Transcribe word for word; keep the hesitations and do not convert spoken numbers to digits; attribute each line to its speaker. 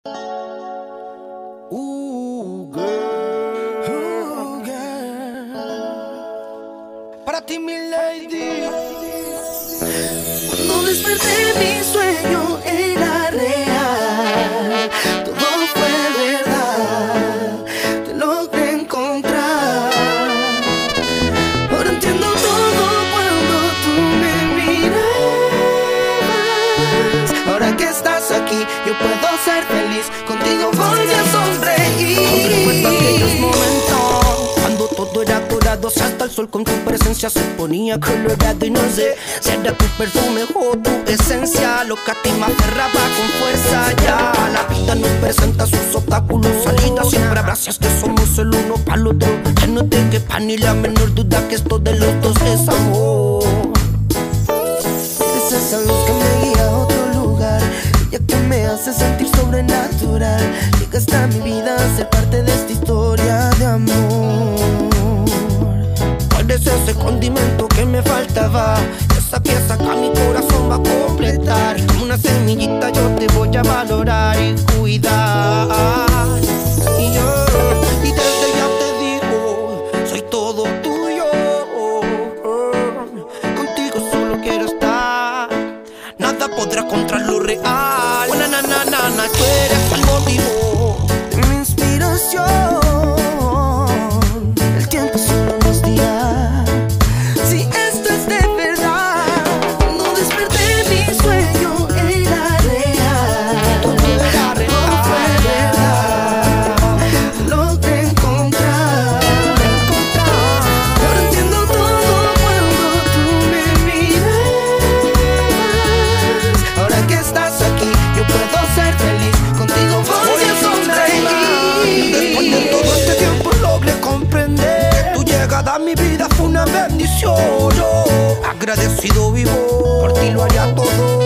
Speaker 1: Ooh, girl. Ooh, girl. Para ti, mi lady.
Speaker 2: Cuando desperté mi sueño era real, todo fue verdad, te logré encontrar. Ahora entiendo todo cuando tú me miras. Ahora que estás aquí, yo puedo ser feliz, contigo voy a sonreír.
Speaker 1: Aún recuerdo aquellos momentos cuando todo era dorado, hasta el sol con tu presencia se ponía colorado. Y no sé si era tu perfume o tu esencia lo que a ti me aferraba con fuerza. Ya la vida nos presenta sus obstáculos, salidas siempre habrá si es que somos el uno para el otro. Ya no te quepa ni la menor duda que esto de los dos es amor.
Speaker 2: Es esa luz que me guía a otro lugar, ya que me hace sentir sobrenatural. Llegaste a mi vida a ser parte de esta historia de amor.
Speaker 1: Eres ese condimento que me faltaba, esa pieza que a mi corazón va a completar. Como una semillita yo te voy a valorar y cuidar. Y yo, y desde ya te digo, soy todo tuyo. Contigo solo quiero estar, nada podrá contra lo real. Na, na, na, na, na, tú eres el motivo
Speaker 2: de mi inspiración. El tiempo solo nos dirá si esto es de verdad. Cuando desperté mi sueño era real,
Speaker 1: todo era
Speaker 2: todo fue verdad, te logré encontrar. Ahora entiendo todo cuando tú me miras. Ahora que estás aquí, yo puedo ser feliz, contigo voy a sonreír.
Speaker 1: Después de todo este tiempo logré comprender que tu llegada a mi vida fue una bendición. Yo agradecido vivo, por ti lo haría todo.